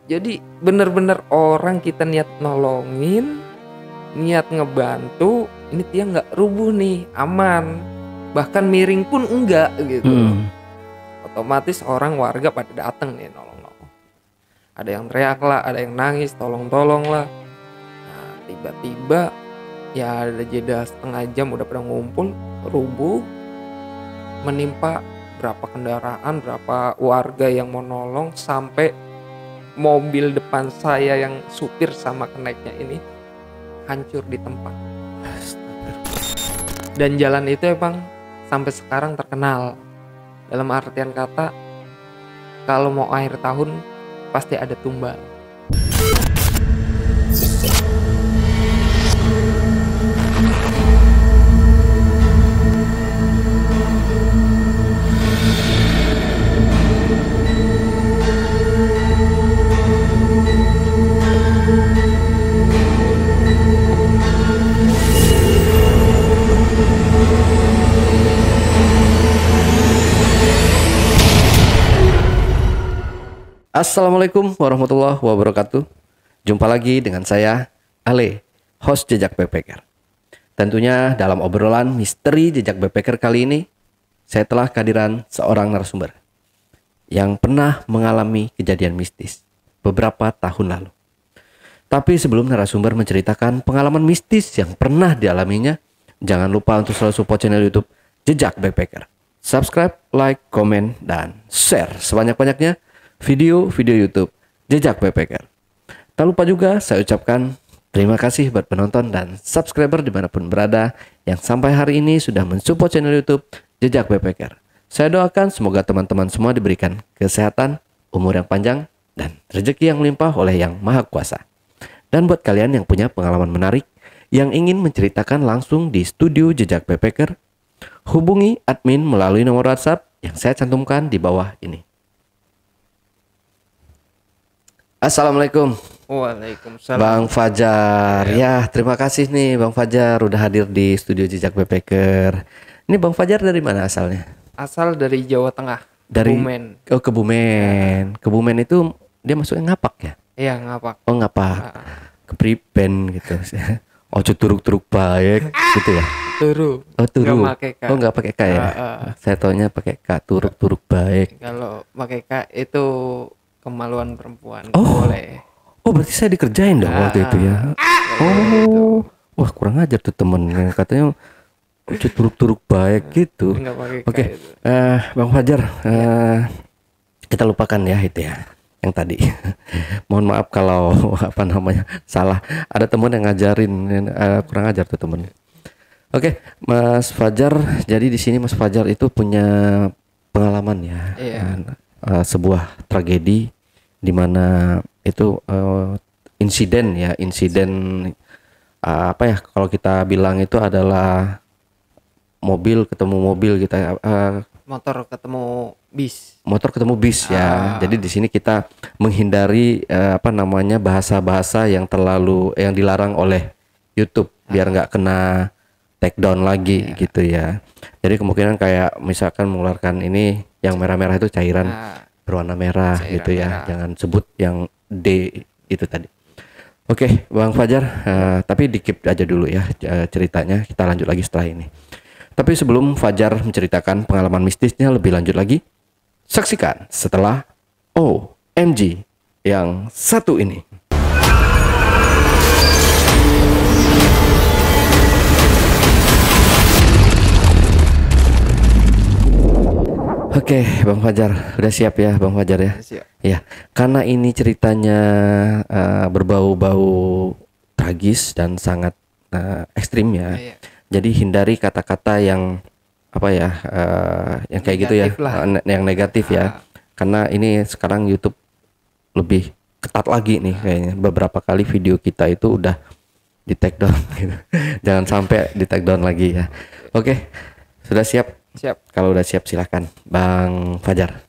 Jadi bener-bener orang kita niat nolongin, niat ngebantu, ini tiang nggak rubuh nih, aman. Bahkan miring pun enggak gitu loh. Otomatis orang warga pada datang nih nolong-nolong. Ada yang teriak lah, ada yang nangis, tolong-tolong lah. Nah, tiba-tiba ya ada jeda setengah jam udah pada ngumpul, rubuh, menimpa berapa kendaraan, berapa warga yang mau nolong, sampai mobil depan saya yang supir sama kenaiknya ini hancur di tempat. Dan jalan itu emang sampai sekarang terkenal. Dalam artian kata, kalau mau akhir tahun pasti ada tumbal. Assalamualaikum warahmatullahi wabarakatuh. Jumpa lagi dengan saya, Ale, host Jejak Backpacker. Tentunya dalam obrolan misteri Jejak Backpacker kali ini, saya telah kehadiran seorang narasumber yang pernah mengalami kejadian mistis beberapa tahun lalu. Tapi sebelum narasumber menceritakan pengalaman mistis yang pernah dialaminya, jangan lupa untuk selalu support channel YouTube Jejak Backpacker. Subscribe, like, komen, dan share sebanyak-banyaknya video-video YouTube Jejak Backpacker. Tak lupa juga saya ucapkan terima kasih buat penonton dan subscriber dimanapun berada yang sampai hari ini sudah mensupport channel YouTube Jejak Backpacker. Saya doakan semoga teman-teman semua diberikan kesehatan, umur yang panjang, dan rezeki yang melimpah oleh Yang Maha Kuasa. Dan buat kalian yang punya pengalaman menarik yang ingin menceritakan langsung di studio Jejak Backpacker, hubungi admin melalui nomor WhatsApp yang saya cantumkan di bawah ini. Assalamualaikum. Waalaikumsalam. Bang Fajar. Ya, terima kasih nih Bang Fajar udah hadir di studio Jejak Backpacker. Ini Bang Fajar dari mana asalnya? Asal dari Jawa Tengah. Dari Kebumen. Oh, Kebumen. Kebumen itu dia masuknya ngapak ya? Iya, ngapak. Oh, ngapak. Kepriben gitu. Oh, turuk-turuk baik gitu ya. Turu. Oh, turu. Nggak pakai K. Oh, nggak pakai K ya. Saya taunya pakai K, turuk-turuk baik. Kalau pakai K itu kemaluan perempuan. Oh. Boleh. Oh, berarti saya dikerjain dong waktu itu ya. Oh. Wah, kurang ajar tuh temen yang katanya turuk-turuk baik gitu. Nggak pakai K Oke. itu. Bang Fajar, kita lupakan ya itu ya yang tadi. Mohon maaf kalau apa namanya salah. Ada teman yang ngajarin kurang ajar tuh temen. Oke, Mas Fajar. Jadi di sini Mas Fajar itu punya pengalaman ya. Iya. Sebuah tragedi di mana itu insiden apa ya kalau kita bilang itu adalah mobil ketemu mobil gitu ya. Motor ketemu bis. Motor ketemu bis ya. Jadi di sini kita menghindari apa namanya bahasa-bahasa yang dilarang oleh YouTube biar nggak kena take down lagi gitu ya. Jadi kemungkinan kayak misalkan mengeluarkan ini yang merah-merah itu cairan berwarna merah gitu ya. Merah. Jangan sebut yang D itu tadi. Oke, Bang Fajar, tapi dikip aja dulu ya ceritanya. Kita lanjut lagi setelah ini. Tapi sebelum Fajar menceritakan pengalaman mistisnya lebih lanjut lagi, saksikan setelah OMG yang satu ini. Oke, Bang Fajar, udah siap ya Bang Fajar ya? Siap. Ya, karena ini ceritanya berbau-bau tragis dan sangat ekstrim ya. Iya. Jadi hindari kata-kata yang apa ya, yang kayak gitu ya, Negatif lah. yang negatif ya. Karena ini sekarang YouTube lebih ketat lagi nih kayaknya. Beberapa kali video kita itu udah di take down gitu. Jangan sampai di take down lagi ya. Oke, sudah siap? Siap. Kalau udah siap silahkan Bang Fajar.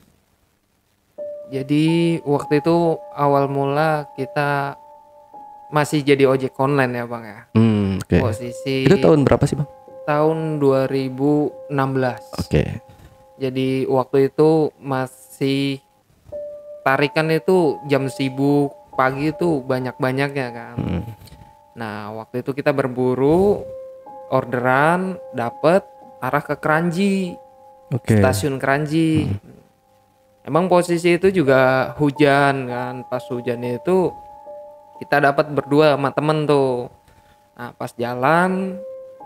Jadi waktu itu awal mula kita masih jadi ojek online ya Bang ya. Oke. Posisi Itu tahun berapa sih Bang? tahun 2016. Oke. Jadi waktu itu masih tarikan itu jam sibuk pagi itu banyak-banyaknya kan. Nah waktu itu kita berburu, orderan, dapet arah ke Kranji, Oke. stasiun Kranji. Emang posisi itu juga hujan kan, pas hujan itu kita dapat berdua sama temen tuh. Nah pas jalan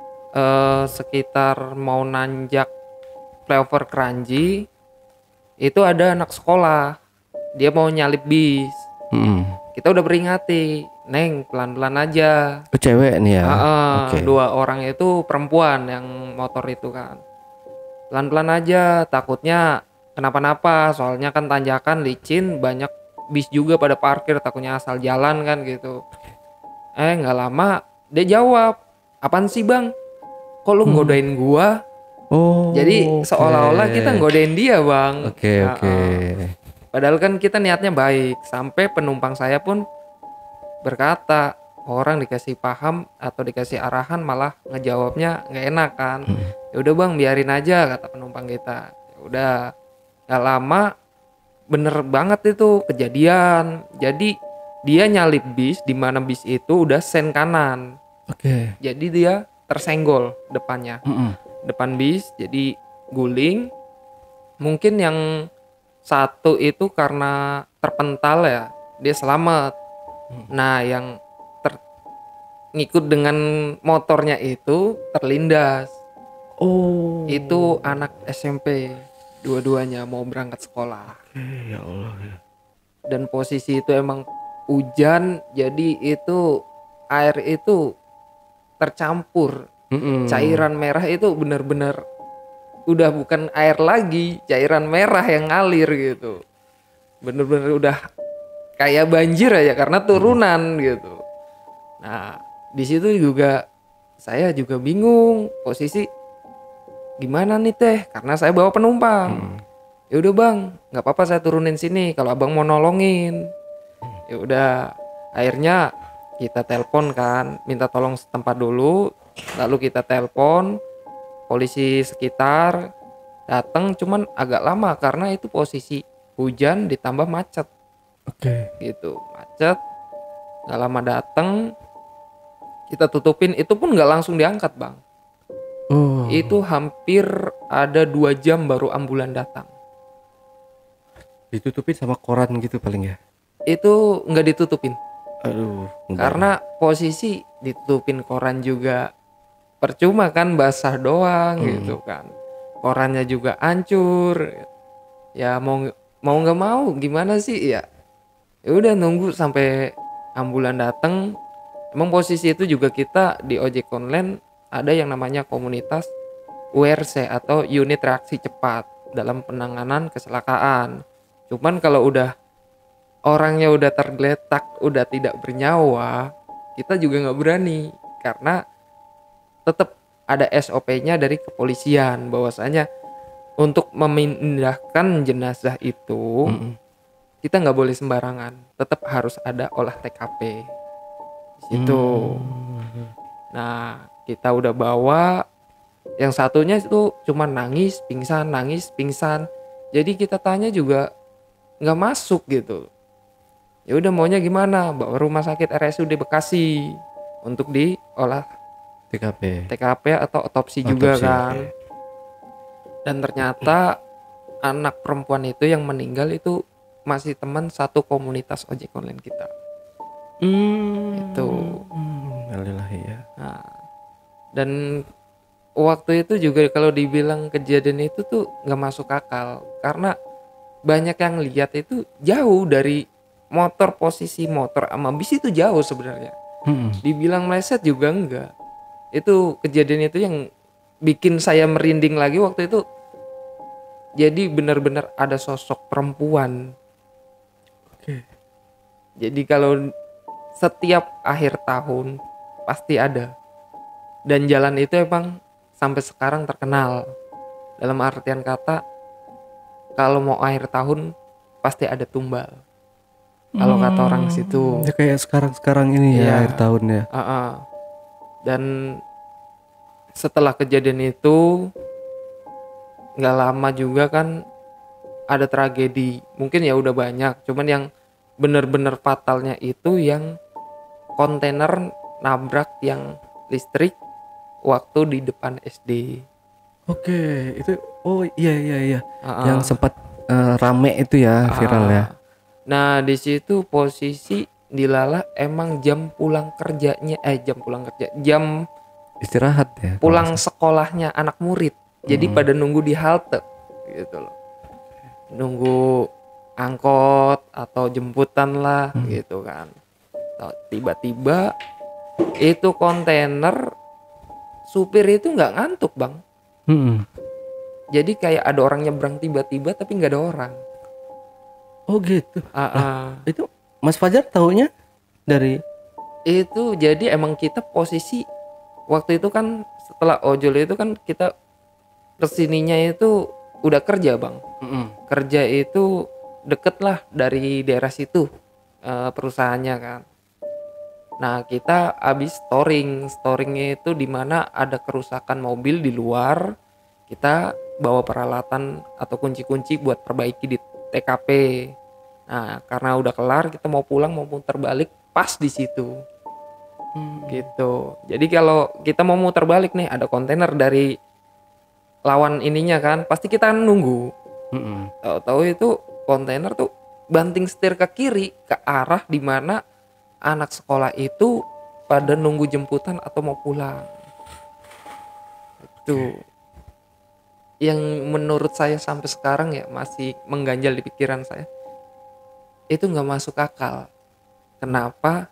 sekitar mau nanjak flyover Kranji, itu ada anak sekolah, dia mau nyalip bis. Kita udah peringati, Neng pelan-pelan aja. Cewek nih ya. Oke. Dua orang itu perempuan yang motor itu kan, pelan-pelan aja, takutnya kenapa-napa, soalnya kan tanjakan licin, banyak bis juga pada parkir, takutnya asal jalan kan gitu. Nggak lama dia jawab, apaan sih bang, kok lu ngodain gua? Oh. Jadi seolah-olah kita ngodain dia bang. Oke. Padahal kan kita niatnya baik. Sampai penumpang saya pun berkata, orang dikasih paham atau dikasih arahan malah ngejawabnya nggak enak kan. Ya udah bang, biarin aja, kata penumpang kita. Ya udah, nggak lama bener banget itu kejadian. Jadi dia nyalip bis, di mana bis itu udah sen kanan. Oke. Jadi dia tersenggol depannya. Depan bis jadi guling. Mungkin yang satu itu karena terpental ya, dia selamat. Nah yang ngikut dengan motornya itu terlindas. Oh. Itu anak SMP, dua-duanya mau berangkat sekolah. Ya Allah ya. Dan posisi itu emang hujan, jadi itu air itu tercampur. Cairan merah itu benar-benar udah bukan air lagi, cairan merah yang ngalir gitu. Bener-bener udah kayak banjir aja karena turunan gitu. Nah di situ juga saya juga bingung posisi gimana nih teh, karena saya bawa penumpang. Ya udah bang, nggak apa-apa saya turunin sini kalau abang mau nolongin. Ya udah, akhirnya kita telepon kan, minta tolong setempat dulu, lalu kita telepon polisi sekitar datang, cuman agak lama karena itu posisi hujan ditambah macet. Oke. Gitu, macet, nggak lama datang, kita tutupin, itu pun nggak langsung diangkat bang. Oh. Itu hampir ada 2 jam baru ambulan datang. Ditutupin sama koran gitu paling ya. Itu nggak ditutupin. Aduh. Karena posisi ditutupin koran juga percuma kan, basah doang gitu kan. Korannya juga hancur. Ya mau nggak mau gimana sih ya. Ya udah nunggu sampai ambulan datang. Emang posisi itu juga kita di ojek online ada yang namanya komunitas URC atau unit reaksi cepat dalam penanganan kecelakaan. Cuman kalau udah orangnya udah tergeletak, udah tidak bernyawa, kita juga nggak berani karena tetap ada SOP-nya dari kepolisian bahwasanya untuk memindahkan jenazah itu kita nggak boleh sembarangan, tetap harus ada olah TKP di situ. Nah kita udah bawa, yang satunya itu cuma nangis pingsan. Jadi kita tanya juga nggak masuk gitu. Ya udah maunya gimana, bawa rumah sakit RSUD Bekasi untuk diolah TKP atau otopsi juga kan. Okay. Dan ternyata anak perempuan itu yang meninggal itu masih teman satu komunitas ojek online kita. Itu. Alhamdulillah ya. Nah, dan waktu itu juga kalau dibilang kejadian itu tuh nggak masuk akal karena banyak yang lihat itu jauh dari motor, posisi motor sama bis itu jauh sebenarnya. Dibilang meleset juga enggak. Itu kejadian itu yang bikin saya merinding lagi waktu itu. Jadi benar-benar ada sosok perempuan. Oke. Jadi kalau setiap akhir tahun pasti ada. Dan jalan itu emang sampai sekarang terkenal. Dalam artian kata, kalau mau akhir tahun pasti ada tumbal. Kalau kata orang situ. Ya kayak sekarang ini ya, akhir tahun ya. Dan setelah kejadian itu nggak lama juga kan ada tragedi, mungkin ya udah banyak, cuman yang bener-bener fatalnya itu yang kontainer nabrak tiang listrik waktu di depan SD. Oke, itu oh iya iya iya. Yang Heeh. sempat rame itu ya, viral ya. Nah, di situ posisi Dilala emang jam pulang kerjanya, jam Istirahat ya kalau nggak pulang salah. sekolahnya anak murid. Jadi pada nunggu di halte gitu loh. Nunggu angkot atau jemputan lah gitu kan. Tiba-tiba itu kontainer, supir itu nggak ngantuk bang. Mm-mm. Jadi kayak ada orang nyebrang tiba-tiba tapi nggak ada orang. Oh gitu. Itu Itu Mas Fajar taunya dari jadi emang kita posisi waktu itu kan setelah ojol itu kan kita kesininya itu udah kerja bang. Kerja itu deket lah dari daerah situ perusahaannya kan. Nah kita abis storingnya itu dimana ada kerusakan mobil di luar, kita bawa peralatan atau kunci-kunci buat perbaiki di TKP. Nah karena udah kelar kita mau pulang mau putar balik pas di situ gitu. Jadi kalau kita mau muter balik nih ada kontainer dari lawan ininya kan pasti kita nunggu. Tahu-tahu itu kontainer tuh banting setir ke kiri ke arah dimana anak sekolah itu pada nunggu jemputan atau mau pulang. Itu yang menurut saya sampai sekarang ya masih mengganjal di pikiran saya. Itu nggak masuk akal. Kenapa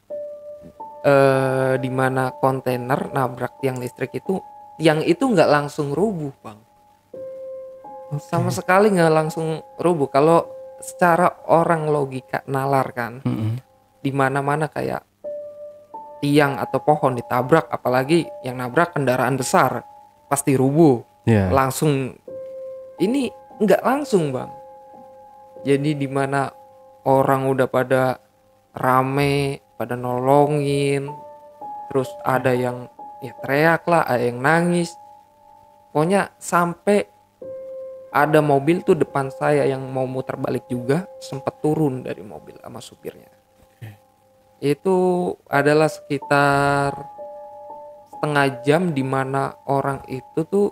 dimana kontainer nabrak tiang listrik itu, tiang itu nggak langsung rubuh bang. Sama sekali nggak langsung rubuh. Kalau secara orang logika nalar kan, di mana-mana kayak tiang atau pohon ditabrak, apalagi yang nabrak kendaraan besar, pasti rubuh. Yeah. Langsung, ini nggak langsung bang. Jadi di mana orang udah pada rame, pada nolongin, terus ada yang ya teriak lah, ada yang nangis. Pokoknya sampai ada mobil tuh depan saya yang mau muter balik juga sempat turun dari mobil sama supirnya. Itu adalah sekitar setengah jam di mana orang itu tuh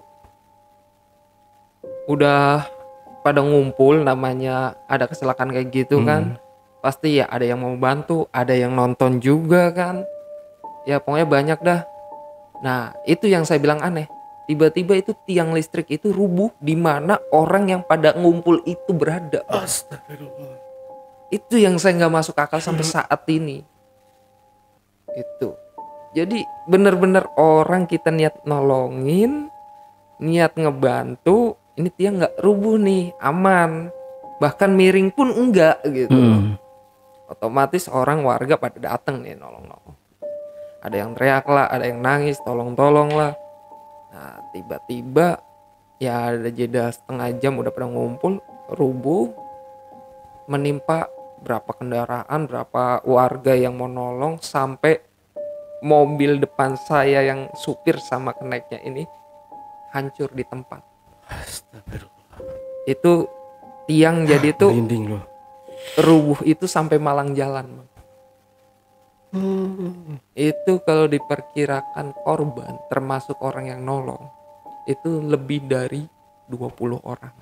udah pada ngumpul, namanya ada kecelakaan kayak gitu kan. Pasti ya ada yang mau bantu, ada yang nonton juga kan. Ya pokoknya banyak dah. Nah, itu yang saya bilang aneh. Tiba-tiba itu tiang listrik itu rubuh di mana orang yang pada ngumpul itu berada. Astagfirullah. Itu yang saya nggak masuk akal sampai saat ini. Itu. Jadi bener-bener orang kita niat nolongin, niat ngebantu, ini tiang nggak rubuh nih, aman. Bahkan miring pun enggak gitu. Otomatis orang warga pada datang nih nolong-nolong. Ada yang teriak lah, ada yang nangis, tolong-tolong lah. Nah tiba-tiba ya ada jeda setengah jam udah pada ngumpul, rubuh, menimpa berapa kendaraan, berapa warga yang mau nolong, sampai mobil depan saya yang supir sama kenaiknya ini hancur di tempat. Astagfirullah. Itu tiang jadi tuh Merinding loh. rubuh itu sampai Malang Jalan. Itu kalau diperkirakan korban termasuk orang yang nolong itu lebih dari 20 orang.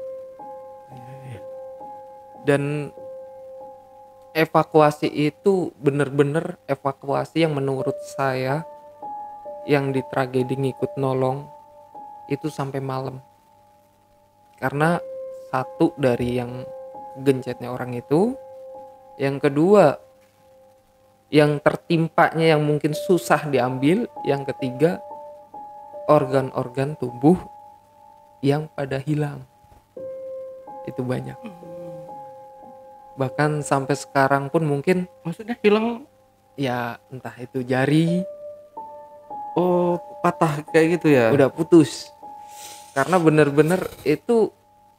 Dan evakuasi itu bener-bener evakuasi yang menurut saya yang di tragedi ngikut nolong itu sampai malam. Karena satu dari yang gencetnya orang itu, yang kedua yang tertimpanya yang mungkin susah diambil, yang ketiga organ-organ tubuh yang pada hilang. Itu banyak. Bahkan sampai sekarang pun mungkin Maksudnya hilang? ya entah itu jari Oh, patah kayak gitu ya? udah putus. Karena bener-bener itu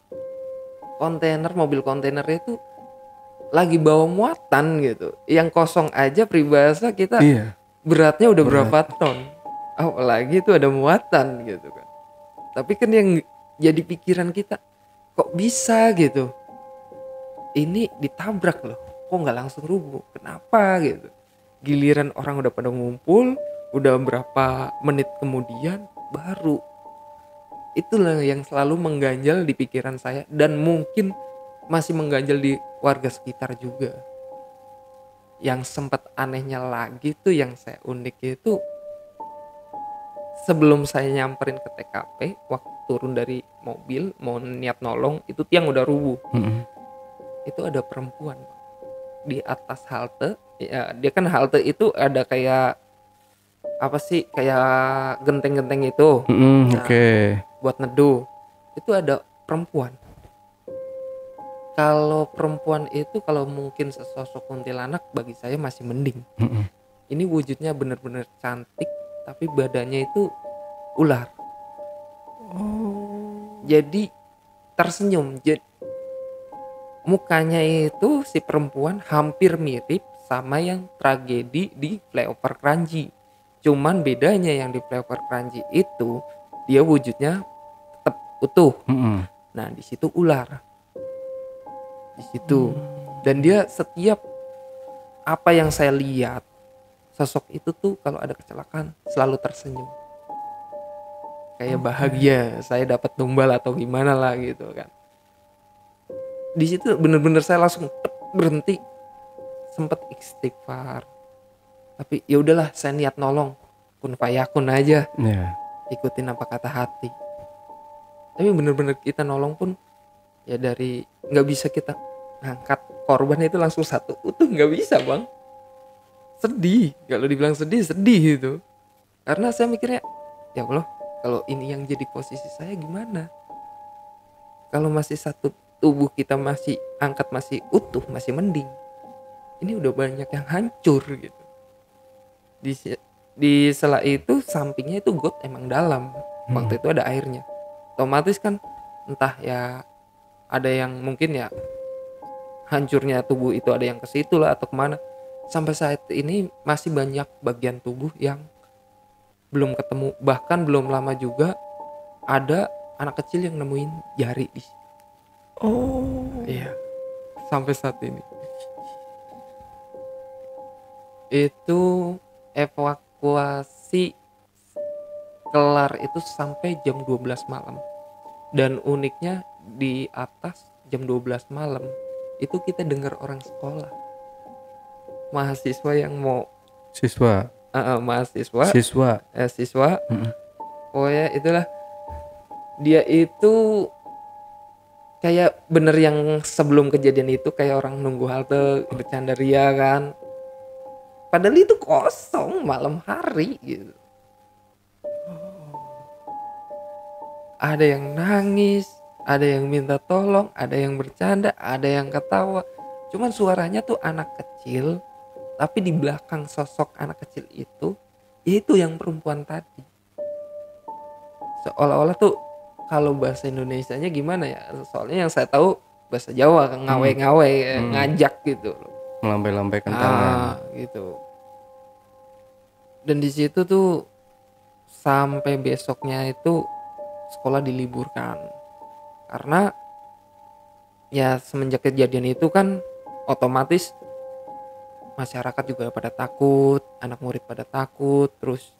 mobil kontainer itu lagi bawa muatan gitu. Yang kosong aja peribahasa kita Iya. beratnya udah berapa ton. Apalagi itu ada muatan gitu kan. Tapi kan yang jadi pikiran kita, kok bisa gitu, ini ditabrak loh, kok nggak langsung rubuh, kenapa gitu. Giliran orang udah pada ngumpul, udah berapa menit kemudian baru. Itulah yang selalu mengganjal di pikiran saya dan mungkin masih mengganjal di warga sekitar juga. Yang sempat anehnya lagi tuh, yang saya unik itu, sebelum saya nyamperin ke TKP, waktu turun dari mobil mau niat nolong, itu tiang udah rubuh. Itu ada perempuan di atas halte. Ya, dia kan halte itu ada kayak apa sih, kayak genteng-genteng itu. Nah, buat neduh. Itu ada perempuan. Kalau perempuan itu, kalau mungkin sesosok kuntilanak, bagi saya masih mending. Ini wujudnya bener-bener cantik, tapi badannya itu ular. Jadi tersenyum. Mukanya itu si perempuan hampir mirip sama yang tragedi di Flyover Kranji. Cuman bedanya yang di Flyover Kranji itu dia wujudnya tetap utuh. Nah, di situ ular. Di situ. Dan dia setiap apa yang saya lihat, sosok itu tuh kalau ada kecelakaan selalu tersenyum. Kayak bahagia saya dapat tumbal atau gimana lah gitu kan. Di situ bener-bener saya langsung berhenti, sempet istighfar. Tapi ya udahlah, saya niat nolong, kun fayakun aja. Ikutin apa kata hati. Tapi bener-bener kita nolong pun ya dari nggak bisa kita ngangkat korban itu langsung satu utuh, nggak bisa bang. Sedih, kalau dibilang sedih itu. Karena saya mikirnya, ya Allah, kalau ini yang jadi posisi saya gimana? Kalau masih satu tubuh kita masih angkat, masih utuh, masih mending. Ini udah banyak yang hancur gitu. Di sela itu sampingnya itu got emang dalam. Waktu itu ada airnya. Otomatis kan entah ya, ada yang mungkin ya hancurnya tubuh itu ada yang ke situ lah atau kemana. Sampai saat ini masih banyak bagian tubuh yang belum ketemu. Bahkan belum lama juga ada anak kecil yang nemuin jari di situ. Iya, sampai saat ini. Itu evakuasi kelar itu sampai jam 12 malam. Dan uniknya di atas jam 12 malam itu kita dengar orang sekolah, mahasiswa yang mau siswa. Oh ya itulah, dia itu kayak bener yang sebelum kejadian itu kayak orang nunggu halte bercanda ria kan, padahal itu kosong malam hari gitu. Ada yang nangis, ada yang minta tolong, ada yang bercanda, ada yang ketawa. Cuman suaranya tuh anak kecil, tapi di belakang sosok anak kecil itu yang perempuan tadi. Seolah-olah tuh, kalau bahasa Indonesianya gimana ya? Soalnya yang saya tahu bahasa Jawa, ngawe-ngawe, ngajak gitu loh. Melambai-lambaikan tangan. Gitu. Dan di situ tuh sampai besoknya itu sekolah diliburkan. Karena ya semenjak kejadian itu kan otomatis masyarakat juga pada takut, anak murid pada takut, terus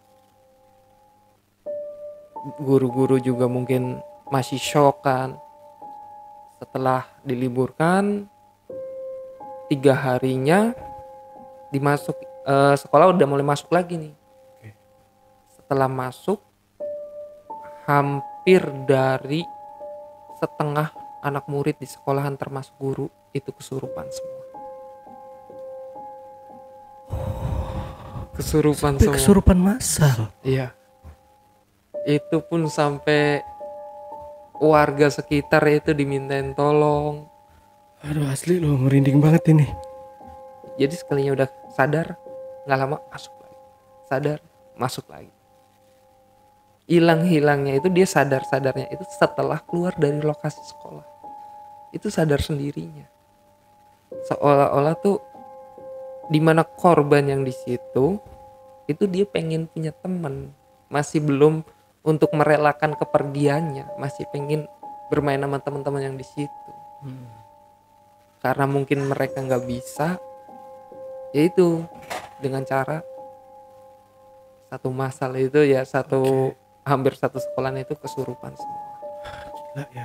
guru-guru juga mungkin masih shock kan. Setelah diliburkan 3 harinya sekolah udah mulai masuk lagi nih. Setelah masuk, hampir dari setengah anak murid di sekolahan termasuk guru itu kesurupan semua. Kesurupan massal. Iya. Itu pun sampai warga sekitar itu dimintain tolong. Aduh, asli loh, merinding banget ini. Jadi sekalinya udah sadar, nggak lama masuk lagi. Sadar, masuk lagi. Hilang-hilangnya itu dia sadarnya itu setelah keluar dari lokasi sekolah. Itu sadar sendirinya. Seolah-olah tuh dimana korban yang di situ itu dia pengen punya teman, masih belum untuk merelakan kepergiannya, masih pengen bermain sama teman-teman yang di situ. Karena mungkin mereka nggak bisa, yaitu dengan cara satu masal itu ya hampir satu sekolahan itu kesurupan semua. Gila ya.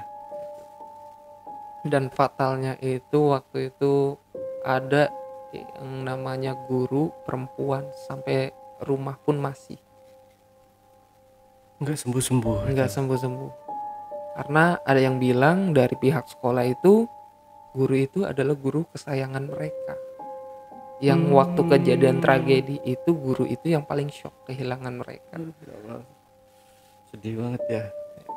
Dan fatalnya itu waktu itu ada yang namanya guru perempuan sampai rumah pun masih Nggak sembuh-sembuh. nggak sembuh-sembuh. Karena ada yang bilang dari pihak sekolah itu guru itu adalah guru kesayangan mereka. Yang waktu kejadian tragedi itu guru itu yang paling shock kehilangan mereka. Sedih banget ya.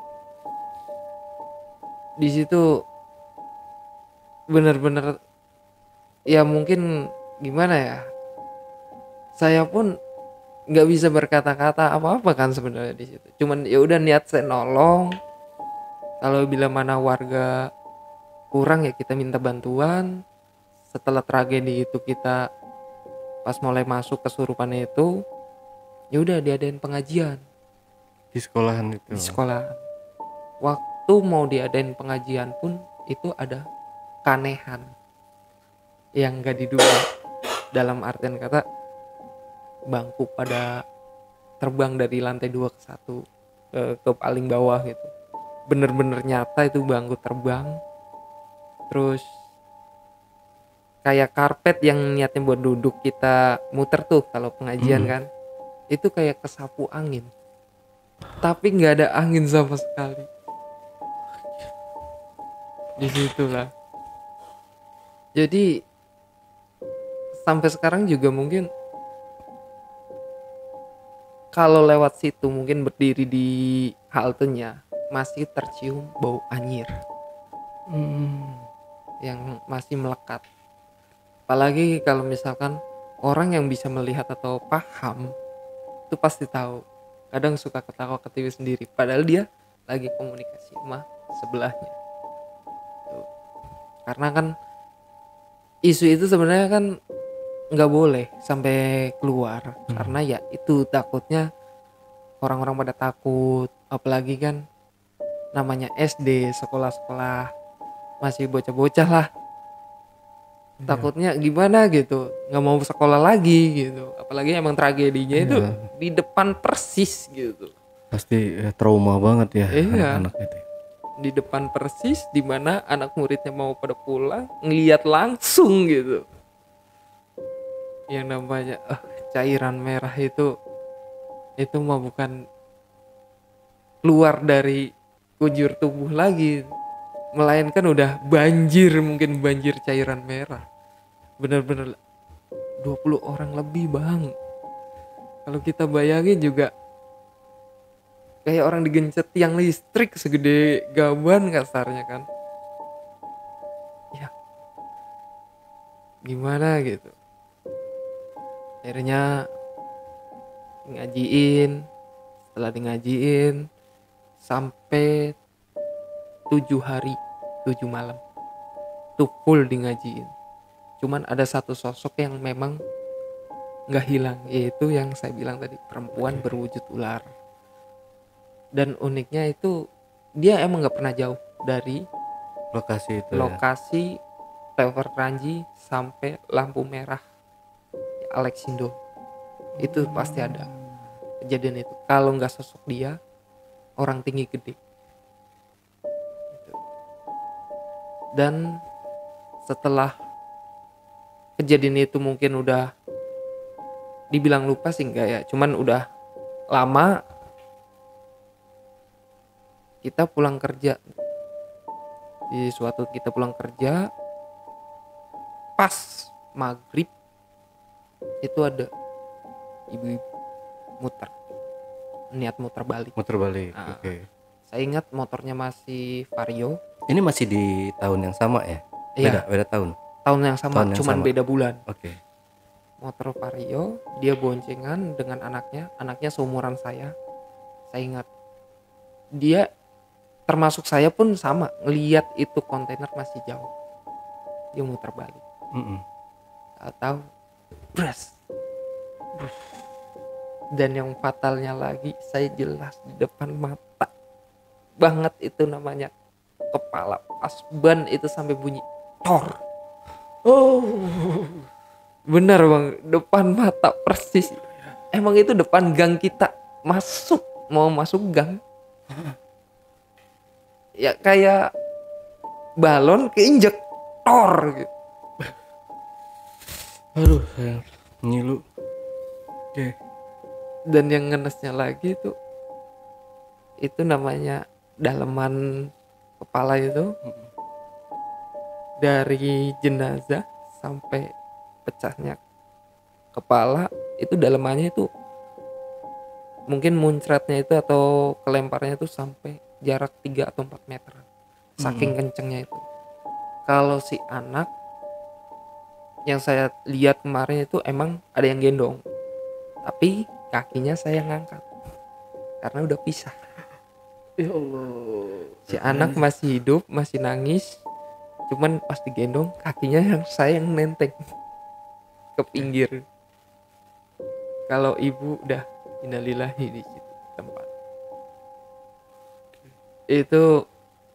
Di situ benar-benar ya mungkin gimana ya, saya pun nggak bisa berkata-kata apa-apa kan sebenarnya di situ. Cuman ya udah niat saya nolong. Kalau bila mana warga kurang ya kita minta bantuan. Setelah tragedi itu kita pas mulai masuk kesurupan itu, ya udah diadain pengajian Di sekolahan itu. di sekolah. Waktu mau diadain pengajian pun itu ada keanehan yang gak diduga. Dalam artian kata bangku pada terbang dari lantai 2 ke 1 ke paling bawah gitu. Bener-bener nyata itu bangku terbang. Terus kayak karpet yang niatnya buat duduk kita muter tuh kalau pengajian kan. Itu kayak kesapu angin. Tapi nggak ada angin sama sekali. Disitulah. Jadi sampai sekarang juga mungkin kalau lewat situ mungkin berdiri di haltenya masih tercium bau anyir yang masih melekat. Apalagi kalau misalkan orang yang bisa melihat atau paham itu pasti tahu. Kadang suka ketawa ketiwi sendiri padahal dia lagi komunikasi sama sebelahnya. Tuh. Karena kan isu itu sebenarnya kan nggak boleh sampai keluar karena ya itu takutnya orang-orang pada takut, apalagi kan namanya SD, sekolah-sekolah masih bocah-bocah lah. Takutnya gimana gitu, nggak mau sekolah lagi gitu. Apalagi emang tragedinya itu di depan persis gitu. Pasti trauma banget ya Iya. anak-anak itu. Di depan persis di mana anak muridnya mau pada pulang, ngelihat langsung gitu. Yang namanya cairan merah itu mah bukan keluar dari kujur tubuh lagi, melainkan udah banjir, mungkin banjir cairan merah. Bener-bener 20 orang lebih bang. Kalau kita bayangin juga kayak orang digencet tiang listrik segede gaban kasarnya kan. Ya gimana gitu. Akhirnya ngajiin. Setelah ngajiin sampai 7 hari 7 malam tuh full di ngajiin. Cuman ada satu sosok yang memang gak hilang, yaitu yang saya bilang tadi, perempuan berwujud ular. Dan uniknya itu dia emang gak pernah jauh dari Lokasi itu lokasi Flyover Kranji sampai lampu merah Alexindo. Itu pasti ada kejadian itu. Kalau gak sosok dia, orang tinggi gede. Dan setelah kejadian itu mungkin udah dibilang lupa sih enggak ya, cuman udah lama. Kita pulang kerja, di suatu kita pulang kerja pas maghrib itu ada ibu-ibu niat muter balik. Muter balik. Nah, Oke. saya ingat motornya masih Vario. Ini masih di tahun yang sama ya? Iya. Beda tahun. Tahun yang sama, Tahun yang cuman sama. beda bulan. Oke. Motor Vario, dia boncengan dengan anaknya seumuran saya. Saya ingat dia termasuk saya pun sama, ngelihat itu kontainer masih jauh, dia muter balik. Tahu bras. Dan yang fatalnya lagi, saya jelas di depan mata banget itu namanya kepala pas ban itu sampai bunyi tor. Oh. Bener bang, depan mata persis. Emang itu depan gang kita, mau masuk gang. Ya kayak balon keinjek tor gitu. Aduh, sayang. Ngilu. Oke. Dan yang ngenesnya lagi itu namanya daleman kepala itu dari jenazah sampai pecahnya kepala itu dalemannya itu mungkin muncratnya itu atau kelemparnya itu sampai jarak 3 atau 4 meter saking kencengnya itu. Kalau si anak yang saya lihat kemarin itu emang ada yang gendong, tapi kakinya saya ngangkat karena udah pisah. Ya Allah. Si anak masih hidup, masih nangis, cuman pas digendong kakinya saya yang nenteng ke pinggir. Kalau ibu udah innalillahi di situ tempat. Itu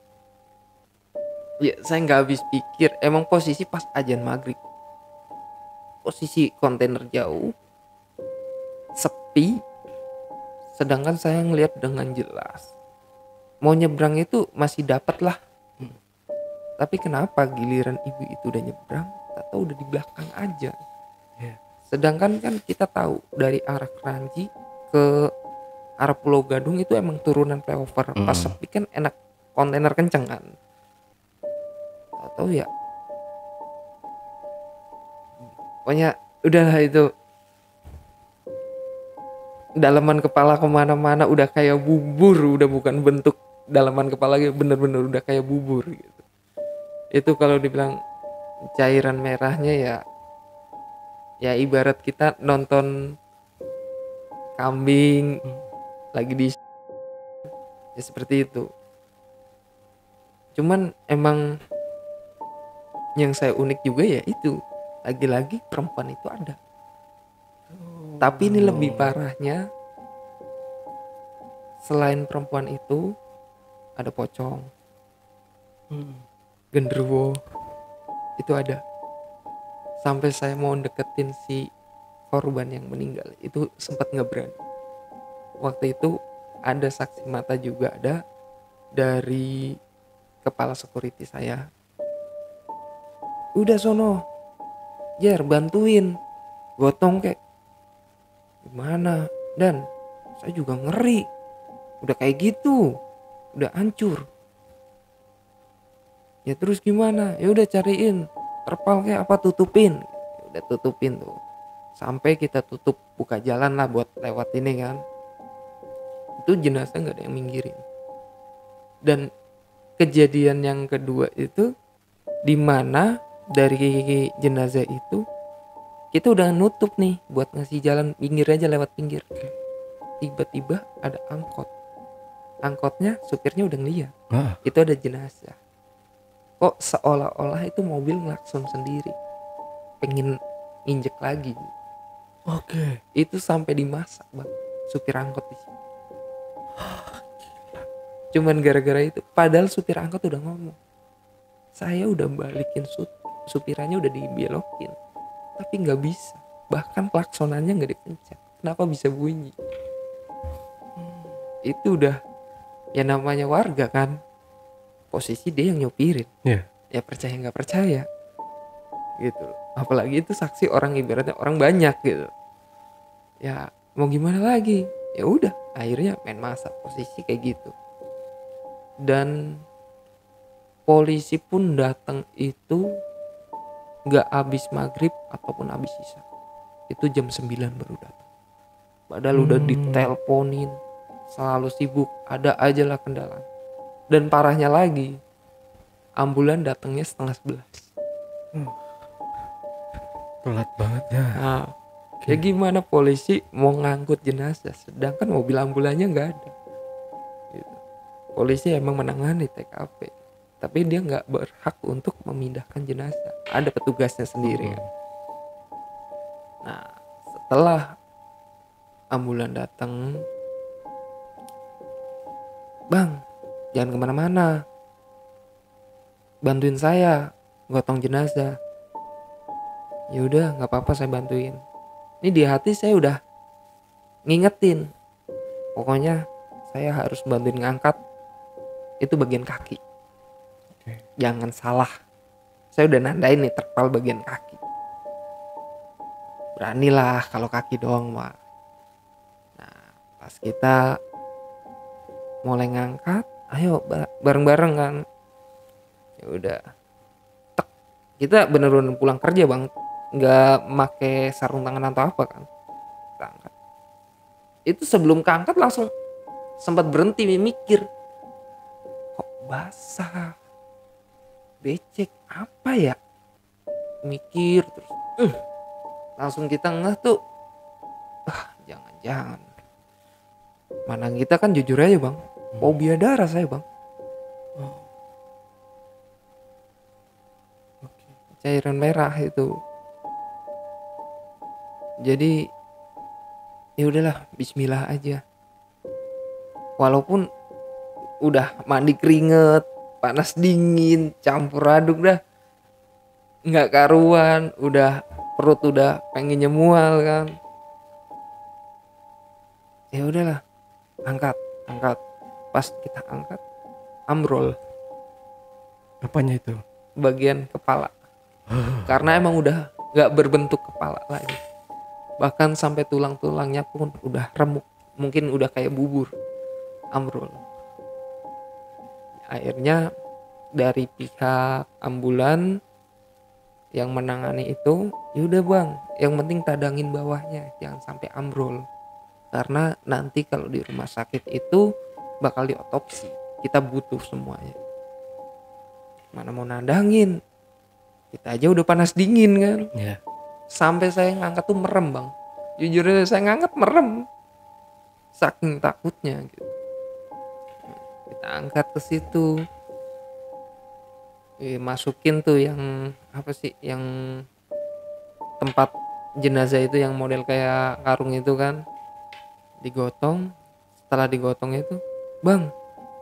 ya saya nggak habis pikir. Emang posisi pas azan maghrib, posisi kontainer jauh, sepi, sedangkan saya ngelihat dengan jelas. Mau nyebrang itu masih dapat lah. Tapi kenapa giliran ibu itu udah nyebrang, atau udah di belakang aja? Sedangkan kan kita tahu dari arah Kranji ke arah Pulau Gadung itu emang turunan flyover. Pas sepi kan enak, kontainer kenceng kan. Atau ya pokoknya udahlah itu. Dalaman kepala kemana-mana udah kayak bubur. Udah bukan bentuk dalaman kepala lagi, bener-bener udah kayak bubur gitu. Itu kalau dibilang cairan merahnya ya ibarat kita nonton kambing lagi di ya seperti itu. Cuman emang yang saya unik juga ya itu, lagi-lagi perempuan itu ada. Tapi ini lebih parahnya, selain perempuan itu ada pocong, genderuwo, itu ada. Sampai saya mau deketin si korban yang meninggal itu sempat nggak berani. Waktu itu ada saksi mata juga, ada dari kepala security saya. Udah sono, Jer bantuin, gotong kek. Gimana? Dan saya juga ngeri. Udah kayak gitu, udah hancur. Ya terus gimana? Ya udah cariin terpal kayak apa, tutupin. Ya udah tutupin tuh. Sampai kita tutup, buka jalan lah buat lewat ini kan. Itu jenazah nggak ada yang minggirin. Dan kejadian yang kedua itu di mana dari jenazah itu kita udah nutup nih buat ngasih jalan pinggir aja, lewat pinggir. Tiba-tiba ada angkot. Angkotnya supirnya udah ngeliat itu ada jenazah. Kok seolah-olah itu mobil ngelakson sendiri, pengen injek lagi. Oke. Itu sampai dimasak bang, supir angkot di sini. Cuman gara-gara itu, padahal supir angkot udah ngomong, saya udah balikin supirannya udah dibelokin, tapi nggak bisa. Bahkan klaksonannya nggak dipencet. Kenapa bisa bunyi? Itu udah ya namanya warga kan. Posisi dia yang nyopirin. Ya percaya nggak percaya. Gitu. Apalagi itu saksi orang, ibaratnya orang banyak gitu. Ya mau gimana lagi? Ya udah, akhirnya main masak, posisi kayak gitu. Dan polisi pun datang itu nggak habis maghrib ataupun habis isya. Itu jam 9 baru datang. Padahal udah diteleponin, selalu sibuk, ada aja lah kendala. Dan parahnya lagi, ambulan datangnya 10:30. Telat banget ya. Nah, ya gimana polisi mau ngangkut jenazah, sedangkan mobil ambulannya nggak ada. Gitu. Polisi emang menangani TKP, tapi dia nggak berhak untuk memindahkan jenazah. Ada petugasnya sendiri kan. Nah, setelah ambulan datang, bang, jangan kemana-mana. bantuin saya gotong jenazah. Ya udah nggak apa-apa, saya bantuin. Ini di hati saya udah ngingetin, pokoknya saya harus bantuin ngangkat itu bagian kaki. Jangan salah, saya udah nandain nih terpal bagian kaki. Beranilah kalau kaki doang mah. Nah pas kita mulai ngangkat, ayo bareng-bareng kan. Ya udah, tek, kita bener-bener pulang kerja bang, nggak make sarung tangan atau apa kan. Kita angkat. Itu sebelum keangkat langsung sempat berhenti mikir, kok basah, becek apa ya, mikir terus langsung kita ngeh tuh, jangan-jangan, mana kita kan jujur aja bang, fobia darah saya bang. Cairan merah itu. Jadi ya udahlah, bismillah aja. Walaupun udah mandi keringet, panas dingin, campur aduk dah nggak karuan, udah perut udah pengen nyemual kan. Ya udahlah, angkat. Pas kita angkat, ambrol Apanya itu? bagian kepala. Karena emang udah nggak berbentuk kepala lagi. Bahkan sampai tulang-tulangnya pun udah remuk, mungkin udah kayak bubur, ambrol. Akhirnya dari pihak ambulan yang menangani itu, yaudah bang, yang penting tadangin bawahnya, jangan sampai ambrol. Karena nanti kalau di rumah sakit itu bakal diotopsi, kita butuh semuanya. Mana mau nandangin, kita aja udah panas dingin kan. Ya. Sampai saya ngangkat tuh merem bang, jujur aja saya ngangkat merem, saking takutnya gitu. Kita angkat ke situ, masukin tuh yang apa sih, yang tempat jenazah itu yang model kayak karung itu kan, digotong. Setelah digotong itu, bang,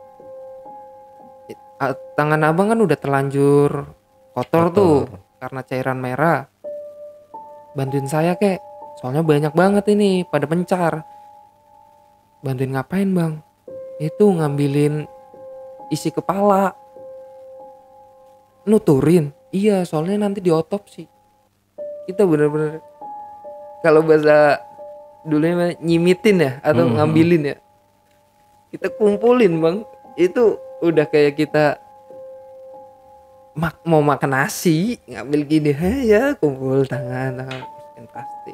tangan abang kan udah terlanjur kotor tuh karena cairan merah. Bantuin saya kek, soalnya banyak banget ini pada pencar. Bantuin ngapain bang? Itu ngambilin isi kepala, nuturin. Iya, soalnya nanti diotopsi. Kita bener-bener kalau bahasa dulunya nyimitin ya, atau ngambilin ya, kita kumpulin bang. Itu udah kayak kita mau makan nasi, ngambil gini ya, kumpul tangan masukin plastik.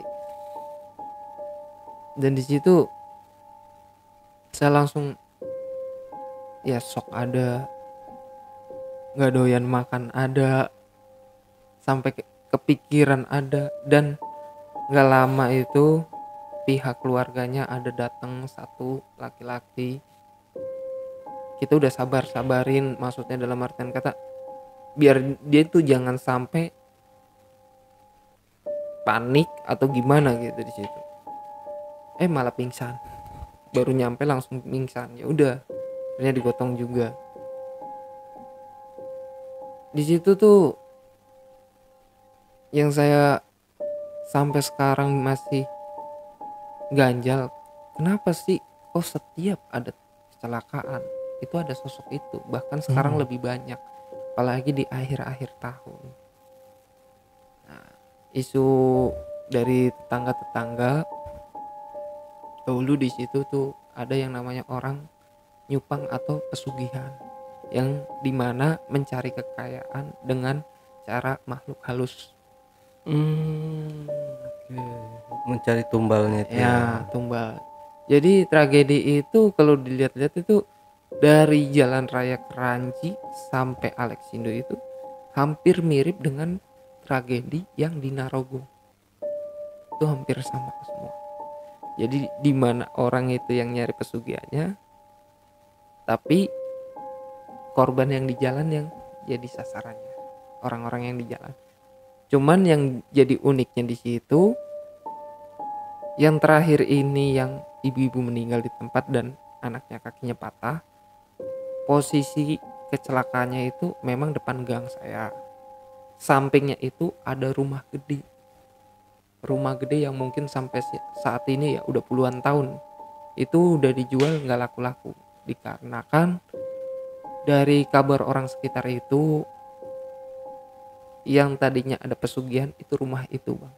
Dan di situ saya langsung ya sok ada, nggak doyan makan ada, sampai kepikiran ada. Dan nggak lama itu pihak keluarganya ada datang satu laki-laki. Kita udah sabarin, maksudnya dalam artian kata biar dia tuh jangan sampai panik atau gimana gitu di situ. Malah pingsan. Baru nyampe langsung pingsan. Ya udah, akhirnya digotong juga. Di situ tuh yang saya sampai sekarang masih ganjal. Kenapa sih kok setiap ada kecelakaan itu ada sosok itu, bahkan sekarang lebih banyak, apalagi di akhir-akhir tahun. Nah, isu dari tetangga-tetangga dahulu di situ tuh ada yang namanya orang nyupang atau pesugihan, yang dimana mencari kekayaan dengan cara makhluk halus. Mencari tumbalnya itu. Ya, tumbal. Jadi tragedi itu kalau dilihat-lihat itu dari Jalan Raya Keranji sampai Alexindo itu hampir mirip dengan tragedi yang di Narogong. Itu hampir sama semua. Jadi di mana orang itu yang nyari pesugihannya, tapi korban yang di jalan yang jadi sasarannya, orang-orang yang di jalan. Cuman yang jadi uniknya di situ, yang terakhir ini yang ibu-ibu meninggal di tempat dan anaknya kakinya patah, posisi kecelakaannya itu memang depan gang saya. Sampingnya itu ada rumah gede. Rumah gede yang mungkin sampai saat ini ya udah puluhan tahun. Itu udah dijual nggak laku-laku. Dikarenakan dari kabar orang sekitar itu, yang tadinya ada pesugihan itu rumah itu, Bang.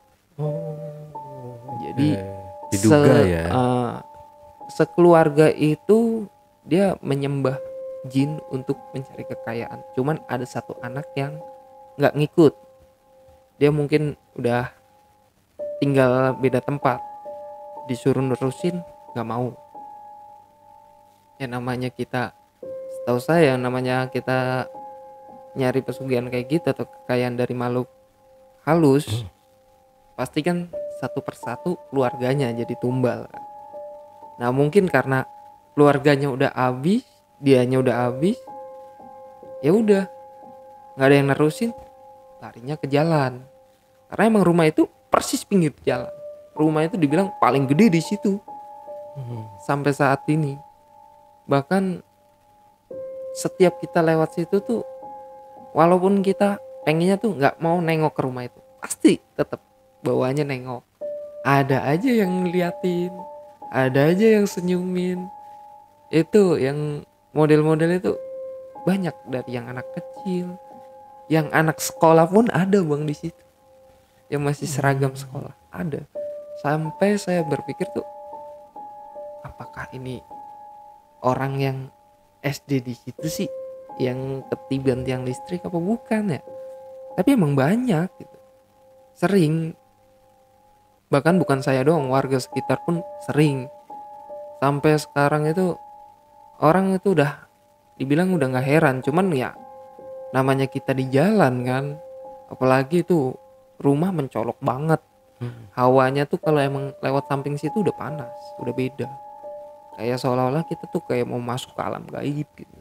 Jadi diduga ya. Sekeluarga itu dia menyembah jin untuk mencari kekayaan. Cuman ada satu anak yang nggak ngikut. Dia mungkin udah tinggal beda tempat, disuruh nerusin nggak mau. Ya namanya kita, setahu saya namanya kita nyari pesugihan kayak gitu atau kekayaan dari makhluk halus, pasti kan satu persatu keluarganya jadi tumbal. Nah mungkin karena keluarganya udah habis, dianya udah habis, ya udah nggak ada yang nerusin, larinya ke jalan. Karena emang rumah itu persis pinggir jalan. Rumah itu dibilang paling gede di situ sampai saat ini. Bahkan setiap kita lewat situ tuh, walaupun kita pengennya tuh nggak mau nengok ke rumah itu, pasti tetap bawaannya nengok. Ada aja yang ngeliatin, ada aja yang senyumin. Itu yang model-model itu banyak, dari yang anak kecil, yang anak sekolah pun ada, Bang, di situ. Yang masih seragam sekolah ada. Sampai saya berpikir tuh, apakah ini orang yang SD di situ sih yang ketiban tiang listrik apa bukan ya? Tapi emang banyak gitu. Sering. Bahkan bukan saya doang, warga sekitar pun sering. Sampai sekarang itu orang itu udah dibilang udah nggak heran, cuman ya namanya kita di jalan kan, apalagi itu rumah mencolok banget. Hawanya tuh kalau emang lewat samping situ udah panas, udah beda. Kayak seolah-olah kita tuh kayak mau masuk ke alam gaib gitu.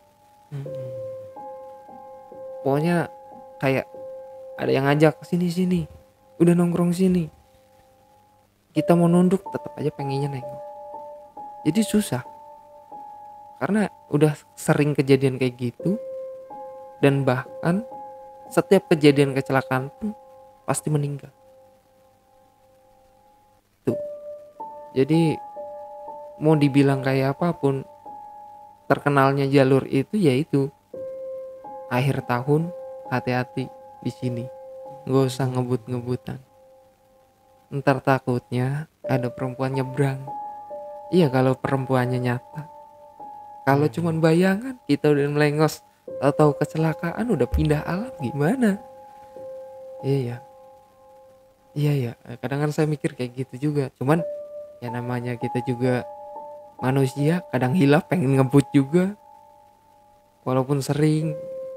Pokoknya kayak ada yang ngajak sini, udah nongkrong sini. Kita mau nunduk tetap aja pengennya nengok. Jadi susah. Karena udah sering kejadian kayak gitu, dan bahkan setiap kejadian kecelakaan pun pasti meninggal. Tuh. Jadi mau dibilang kayak apapun, terkenalnya jalur itu yaitu akhir tahun hati-hati di sini, nggak usah ngebut-ngebutan. Ntar takutnya ada perempuan nyebrang. Iya kalau perempuannya nyata. Kalau cuman bayangan kita udah melengos atau kecelakaan udah pindah alam gimana? Iya ya. Kadang kan saya mikir kayak gitu juga. Cuman ya namanya kita juga manusia, kadang hilaf pengen ngebut juga. Walaupun sering.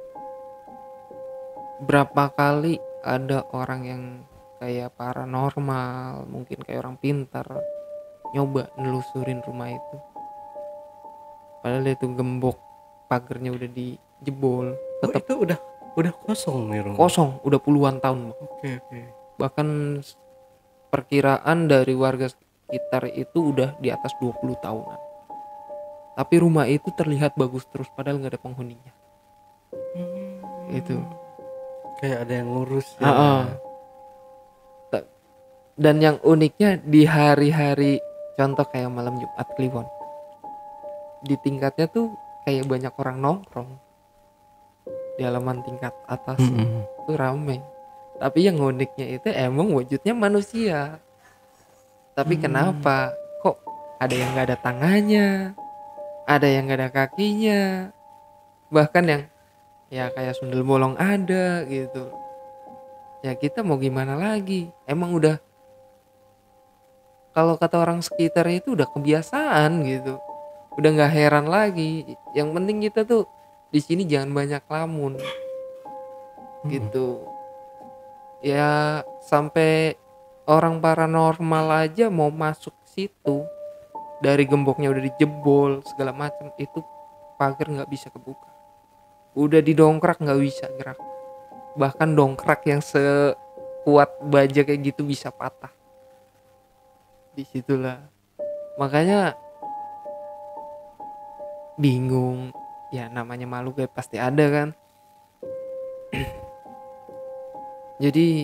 Berapa kali ada orang yang kayak paranormal, mungkin kayak orang pintar, nyoba nelusurin rumah itu. Padahal itu gembok pagernya udah dijebol, tetap itu udah kosong nih rumah. kosong, udah puluhan tahun. Oke. Bahkan perkiraan dari warga sekitar itu udah di atas 20 tahunan. Tapi rumah itu terlihat bagus terus padahal nggak ada penghuninya. Itu Kayak ada yang ngurus ya. Dan yang uniknya di hari-hari contoh kayak malam Jumat Kliwon, di tingkatnya tuh kayak banyak orang nongkrong di halaman tingkat atas. Tuh rame. Tapi yang uniknya itu emang wujudnya manusia. Tapi kenapa kok ada yang gak ada tangannya, ada yang gak ada kakinya, bahkan yang ya kayak sundel bolong ada gitu. Ya kita mau gimana lagi, emang udah, kalau kata orang sekitar itu udah kebiasaan gitu, udah nggak heran lagi. Yang penting kita tuh di sini jangan banyak lamun gitu. Ya sampai orang paranormal aja mau masuk situ, dari gemboknya udah dijebol segala macam, itu pagar nggak bisa kebuka, udah didongkrak nggak bisa gerak. Bahkan dongkrak yang sekuat baja kayak gitu bisa patah. Disitulah makanya bingung ya namanya malu kayak pasti ada kan. Jadi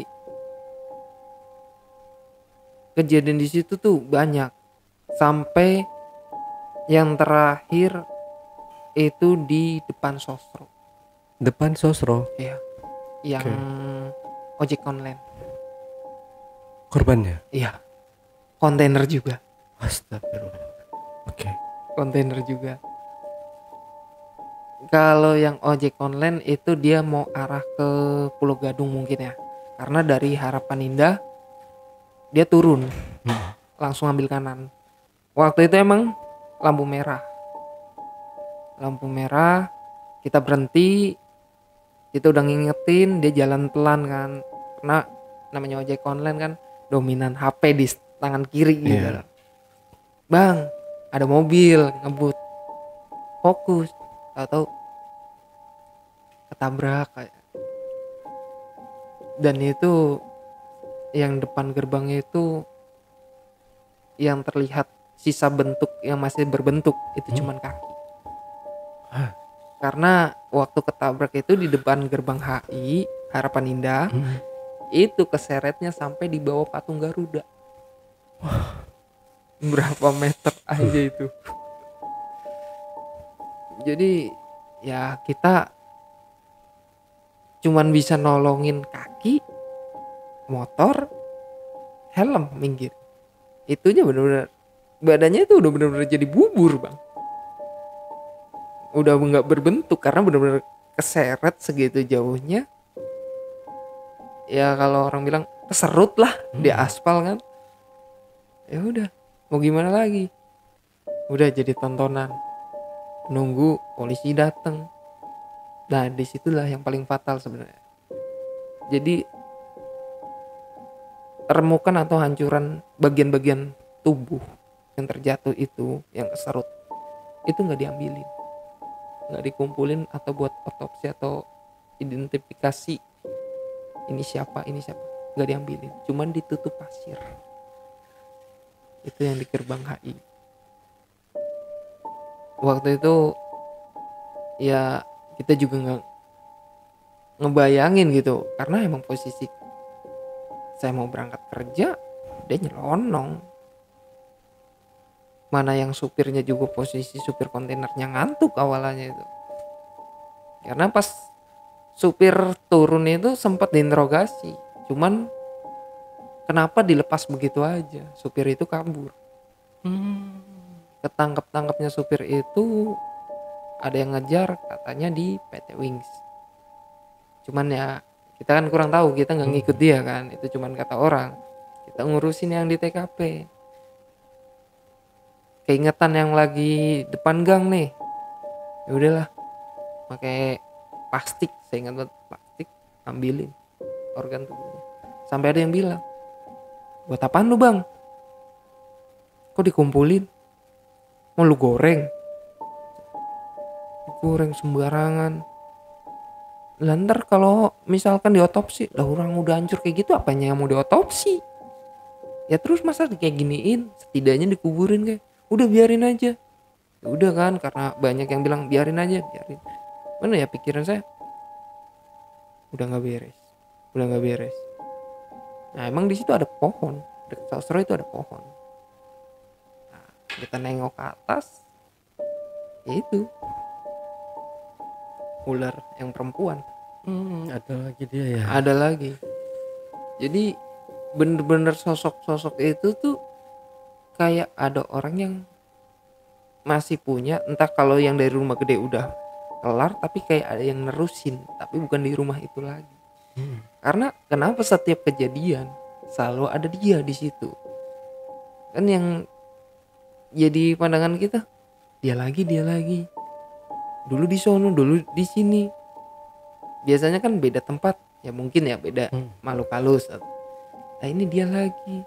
kejadian di situ tuh banyak, sampai yang terakhir itu di depan sosro. Depan sosro. Iya, yang ojek online. Korbannya. Iya, kontainer juga. Astagfirullah. Oke. Kontainer juga. Kalau yang ojek online itu dia mau arah ke Pulau Gadung mungkin ya. Karena dari Harapan Indah dia turun, langsung ambil kanan. Waktu itu emang lampu merah. Lampu merah, kita berhenti. Kita udah ngingetin, dia jalan pelan kan. Karena namanya ojek online kan dominan HP di tangan kiri gitu. Iya. Bang, ada mobil ngebut. Fokus, tahu ketabrak kayak. Dan itu yang depan gerbangnya itu yang terlihat sisa bentuk yang masih berbentuk itu cuman kaki. Karena waktu ketabrak itu di depan gerbang HI Harapan Indah itu keseretnya sampai di bawah patung Garuda. Berapa meter aja itu. Jadi ya kita cuman bisa nolongin kaki, motor, helm minggir. Itu aja bener-bener badannya itu udah bener-bener jadi bubur bang. Udah nggak berbentuk karena bener-bener keseret segitu jauhnya. Ya kalau orang bilang keserut lah di aspal kan. Ya udah, mau gimana lagi? Udah jadi tontonan. Nunggu polisi datang. Nah disitulah yang paling fatal sebenarnya. Jadi remukan atau hancuran bagian-bagian tubuh yang terjatuh itu, yang keserut, itu nggak diambilin, nggak dikumpulin atau buat otopsi atau identifikasi ini siapa, nggak diambilin, cuman ditutup pasir. Itu yang di gerbang HI. Waktu itu ya kita juga nggak ngebayangin gitu, karena emang posisi saya mau berangkat kerja, dia nyelonong. Mana yang supirnya juga posisi supir kontainernya ngantuk awalnya itu. Karena pas supir turun itu sempat diinterogasi, cuman kenapa dilepas begitu aja? Supir itu kabur. Ketangkep-tangkepnya supir itu ada yang ngejar katanya di PT Wings. Cuman ya kita kan kurang tahu, kita nggak ngikut dia kan, itu cuman kata orang. Kita ngurusin yang di TKP. Keingetan yang lagi depan gang nih, ya udahlah, pakai plastik, saya ingat banget plastik, ambilin organ tubuhnya. Sampai ada yang bilang, buat apaan lu bang? Kok dikumpulin? Mau lu goreng? Goreng sembarangan. Lantar kalau misalkan diotopsi, lah orang udah hancur kayak gitu, apanya yang mau diotopsi? Ya terus masa kayak giniin, setidaknya dikuburin kayak, udah biarin aja. Ya udah kan, karena banyak yang bilang biarin aja, biarin. Mana ya pikiran saya, udah nggak beres. Nah emang di situ ada pohon, dekat sosro itu ada pohon. Nah, kita nengok ke atas, ya itu ular yang perempuan. Ada lagi dia ya. Ada lagi. Jadi bener-bener sosok-sosok itu tuh kayak ada orang yang masih punya, entah kalau yang dari rumah gede udah kelar, tapi kayak ada yang nerusin, tapi bukan di rumah itu lagi. Karena kenapa setiap kejadian selalu ada dia di situ. Kan yang jadi pandangan kita, dia lagi. Dulu di sono, dulu di sini. Biasanya kan beda tempat, ya mungkin ya beda makhluk halus. Nah ini dia lagi.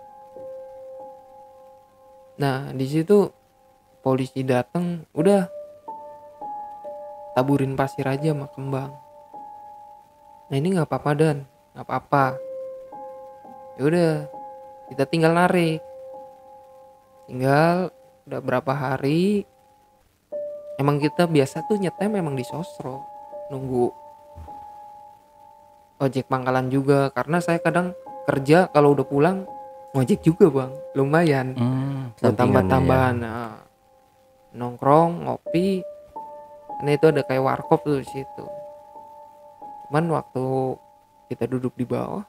Nah di situ polisi datang, udah taburin pasir aja sama kembang. Nah ini nggak apa-apa Dan, nggak apa-apa. Ya udah, kita tinggal narik. Tinggal udah berapa hari, emang kita biasa tuh nyetem memang di sosro, nunggu ojek pangkalan juga, karena saya kadang kerja kalau udah pulang ngojek juga bang, lumayan buat Sampingannya ya. tambah-tambahan. Nah, nongkrong ngopi, karena itu ada kayak warkop tuh di situ. Cuman waktu kita duduk di bawah,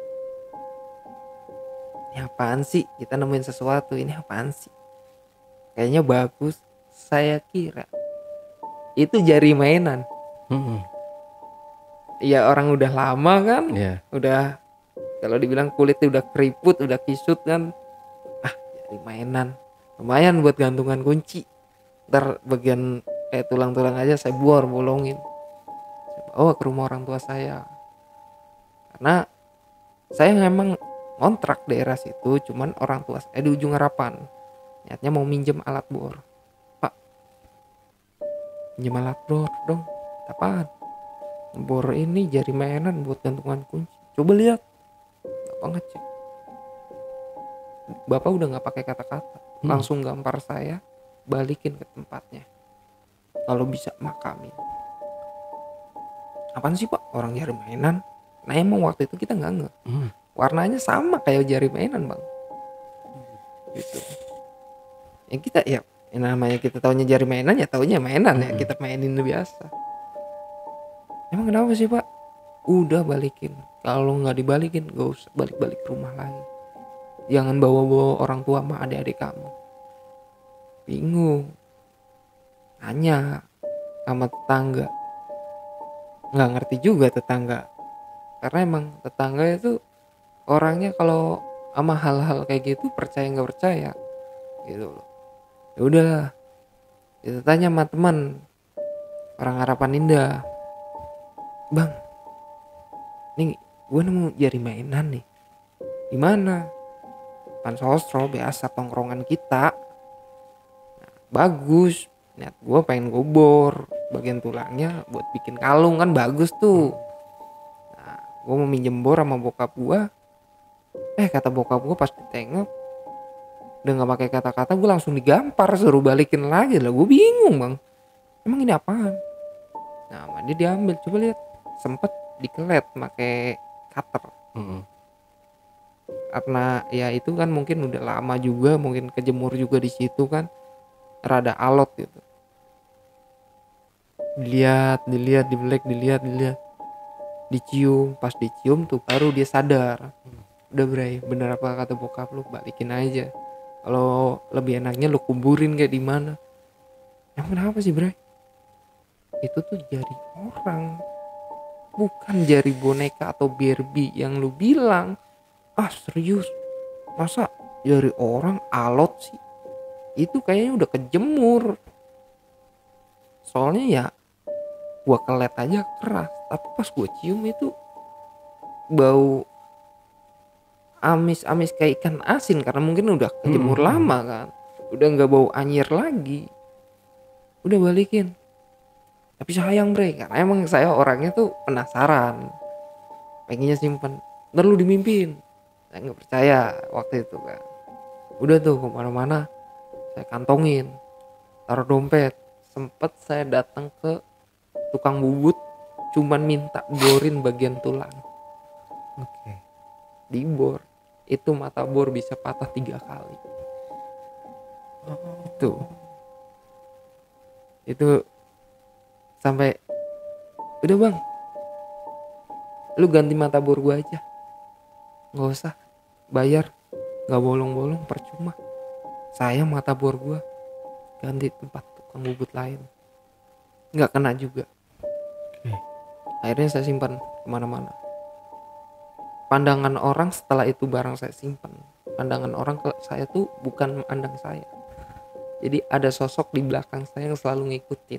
ini apaan sih, kita nemuin sesuatu, ini apaan sih, kayaknya bagus. Saya kira itu jari mainan. Mm-mm. Ya orang udah lama kan, Iya. udah kalau dibilang kulitnya udah keriput, udah kisut kan, jari mainan lumayan buat gantungan kunci. Ntar bagian kayak tulang-tulang aja saya bolongin, saya bawa ke rumah orang tua saya, karena saya memang ngontrak daerah situ. Cuman orang tua saya di ujung harapan, niatnya mau minjem alat bor. Pak, minjem alat bor dong. Apaan? Bor ini jari mainan buat gantungan kunci, coba lihat. Bapak ngecek, bapak udah nggak pakai kata-kata, langsung gampar saya balikin ke tempatnya, kalau bisa makamin. Apaan sih pak, orang jari mainan? Nah emang waktu itu kita nggak nge, warnanya sama kayak jari mainan bang, gitu. Yang kita ya, yang namanya kita taunya jari mainan ya taunya mainan ya, kita mainin biasa. Emang kenapa sih pak? Udah balikin, kalau nggak dibalikin gak usah balik-balik ke rumah lagi, jangan bawa-bawa orang tua sama adik-adik kamu. Bingung, nanya sama tetangga, nggak ngerti juga tetangga, karena emang tetangga itu orangnya kalau sama hal-hal kayak gitu percaya nggak percaya gitu loh. Ya udahlah, kita tanya sama teman orang Harapan Indah, bang, nih gue nemu jari mainan nih, di mana? Pan sosro biasa tongkrongan kita. Nah, bagus, niat gue pengen gobor bagian tulangnya buat bikin kalung kan bagus tuh. Nah, gue mau minjem bor sama bokap gue. Kata bokap gue pas ditengok, udah nggak pakai kata-kata, gue langsung digampar, suruh balikin lagi lah. Gue bingung bang, emang ini apaan? Nah, sama dia diambil, coba lihat, sempet dikelet pakai cutter. Karena ya itu kan mungkin udah lama juga, mungkin kejemur juga di situ kan, rada alot gitu. Dilihat, dibelek, dilihat, dicium. Pas dicium tuh baru dia sadar. Udah Bray, bener apa kata bokap lu, balikin aja. Kalau lebih enaknya lu kuburin kayak di mana. Emang kenapa sih Bray? Itu tuh jari orang, bukan jari boneka atau Barbie yang lu bilang. Ah serius, masa jari orang alot sih? Itu kayaknya udah kejemur. Soalnya ya gua kelet aja keras, tapi pas gua cium itu bau amis-amis kayak ikan asin, karena mungkin udah kejemur lama kan, udah nggak bau anyir lagi. Udah balikin, tapi sayang Bre, karena emang saya orangnya tuh penasaran, pengennya simpen. Ntar lu dimimpin, saya nggak percaya waktu itu kan. Udah tuh kemana-mana saya kantongin, taruh dompet. Sempet saya datang ke tukang bubut, cuman minta borin bagian tulang. Oke. Dibor, itu mata bor bisa patah 3 kali. Itu sampai, udah bang, lu ganti mata bor gua aja, nggak usah bayar, nggak bolong-bolong, percuma. Saya mata bor gua ganti tempat tukang bubut lain, nggak kena juga. Akhirnya saya simpan kemana-mana. Pandangan orang setelah itu barang saya simpan, pandangan orang ke saya tuh bukan memandang saya. Jadi ada sosok di belakang saya yang selalu ngikutin.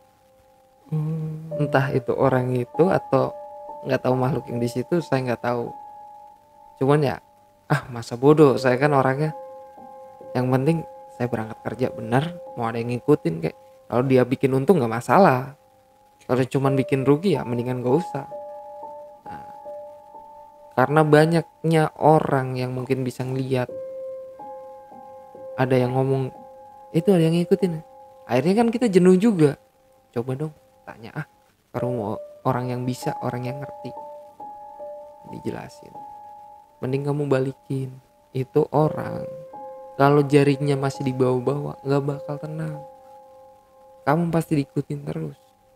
Entah itu orang itu atau nggak tahu makhluk yang di situ, saya nggak tahu. Cuman ya, masa bodoh, saya kan orangnya. Yang penting saya berangkat kerja benar, mau ada yang ngikutin kayak. Kalau dia bikin untung nggak masalah. Kalau cuman bikin rugi ya mendingan gak usah. Nah, karena banyaknya orang yang mungkin bisa ngeliat, ada yang ngomong itu ada yang ngikutin, Akhirnya kan kita jenuh juga. Coba dong tanya ke orang yang bisa, orang yang ngerti. Dijelasin. Mending kamu balikin. Itu orang kalau jarinya masih di bawah-bawah nggak bakal tenang. Kamu pasti diikutin terus.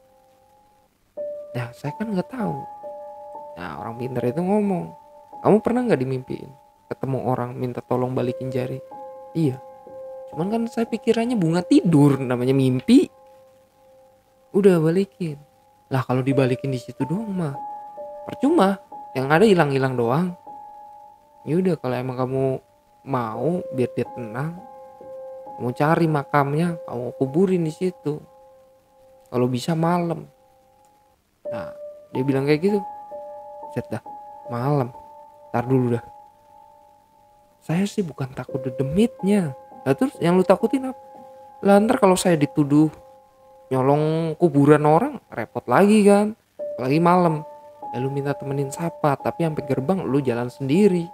Nah saya kan nggak tahu. Nah orang pintar itu ngomong, kamu pernah nggak dimimpiin ketemu orang minta tolong balikin jari? Iya. Cuman kan saya pikirannya bunga tidur, namanya mimpi. Udah balikin. Lah kalau dibalikin di situ doang mah percuma. Yang ada hilang-hilang doang. Ya udah kalau emang kamu mau biar dia tenang, kamu cari makamnya, kamu kuburin di situ. Kalau bisa malam. Nah, dia bilang kayak gitu. Set dah, malam. Ntar dulu dah. Saya sih bukan takut dedemitnya. Nah terus yang lu takutin apa? Lah ntar kalau saya dituduh nyolong kuburan orang, repot lagi kan. Apalagi malam. Ya lu minta temenin sapa, tapi sampai gerbang lu jalan sendiri.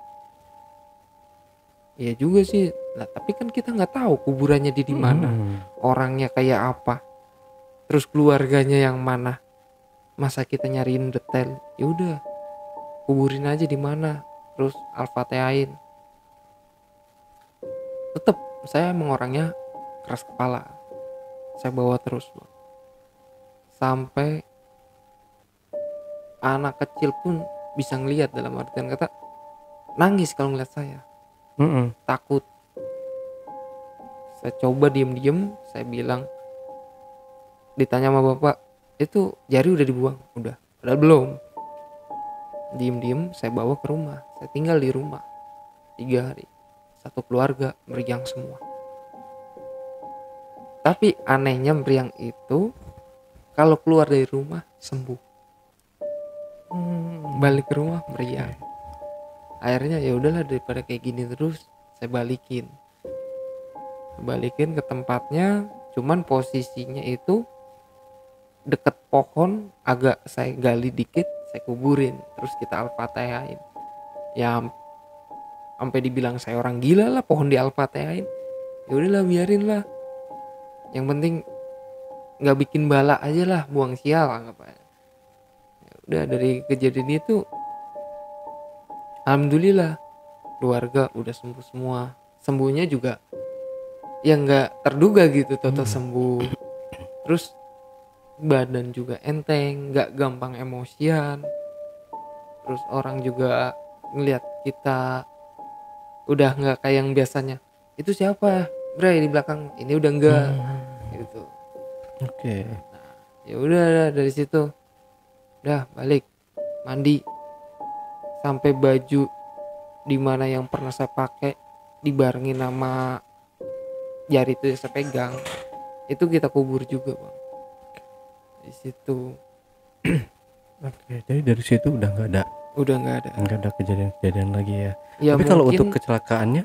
Iya juga sih. Nah, tapi kan kita nggak tahu kuburannya di mana, orangnya kayak apa, terus keluarganya yang mana. Masa kita nyariin detail? Ya udah, kuburin aja di mana, terus al-fatihain. Tetep saya emang orangnya keras kepala. Saya bawa terus, Bang. Sampai anak kecil pun bisa ngelihat, dalam artian kata nangis kalau ngeliat saya. Takut. Saya coba diem-diem, saya bilang, ditanya sama bapak, itu jari udah dibuang? Udah belum? Diem-diem saya bawa ke rumah. Saya tinggal di rumah 3 hari. Satu keluarga meriang semua. Tapi anehnya meriang itu kalau keluar dari rumah sembuh. Balik ke rumah meriang. Akhirnya ya udahlah, daripada kayak gini terus, saya balikin ke tempatnya. Cuman posisinya itu deket pohon, agak saya gali dikit, saya kuburin, terus kita al-fatihain. Ya sampai dibilang saya orang gila lah, pohon di al-fatihain. Ya udahlah, biarin lah, yang penting nggak bikin bala aja lah, buang sial anggap aja. Ya udah, dari kejadian itu alhamdulillah keluarga udah sembuh semua. Sembuhnya juga yang nggak terduga gitu, total sembuh. Terus badan juga enteng, nggak gampang emosian. Terus orang juga ngelihat kita udah nggak kayak yang biasanya, itu siapa Bray di belakang, ini udah enggak gitu. Oke. Nah, ya udah dari situ udah balik mandi, sampai baju dimana yang pernah saya pakai dibarengin nama jari itu yang saya pegang, itu kita kubur juga, Bang, di situ. Oke, jadi dari situ udah nggak ada kejadian-kejadian lagi ya. Ya tapi kalau mungkin untuk kecelakaannya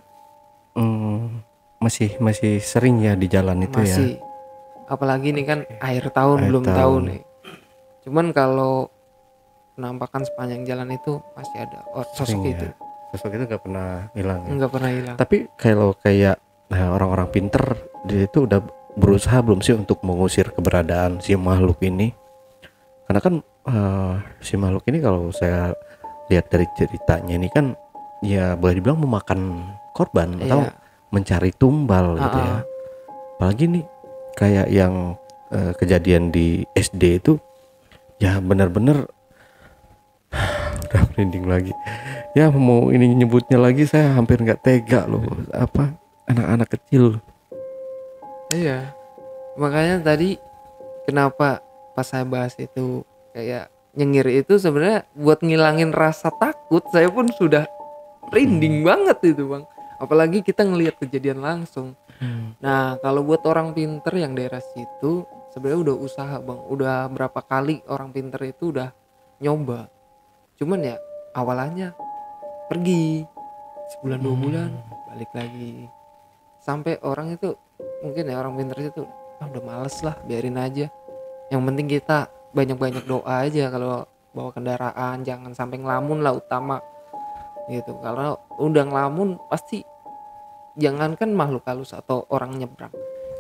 masih sering ya di jalan itu masih, ya. apalagi ini kan akhir tahun, belum tahu nih. Cuman kalau penampakan sepanjang jalan itu masih ada sosok Sering itu. ya. Sosok itu nggak pernah hilang ya. Nggak pernah hilang. Tapi kalau kayak orang-orang pinter dia itu udah berusaha belum sih untuk mengusir keberadaan si makhluk ini? Karena kan si makhluk ini kalau saya lihat dari ceritanya ini kan ya boleh dibilang memakan korban atau mencari tumbal gitu ya. Apalagi nih kayak yang kejadian di SD itu ya benar-benar udah merinding lagi. Ya mau ini nyebutnya lagi saya hampir nggak tega loh, apa anak-anak kecil. Iya, makanya tadi kenapa pas saya bahas itu kayak nyengir itu sebenarnya buat ngilangin rasa takut. Saya pun sudah merinding banget itu, Bang. Apalagi kita ngelihat kejadian langsung. Nah, kalau buat orang pinter yang daerah situ sebenarnya udah usaha, Bang. Udah berapa kali orang pinter itu udah nyoba. Cuman ya awalannya pergi sebulan 2 bulan balik lagi. Sampai orang itu mungkin ya orang pinter itu udah males lah, biarin aja. Yang penting kita banyak-banyak doa aja kalau bawa kendaraan, jangan sampai ngelamun lah utama gitu. Kalau udah ngelamun pasti, jangankan makhluk halus atau orang nyebrang,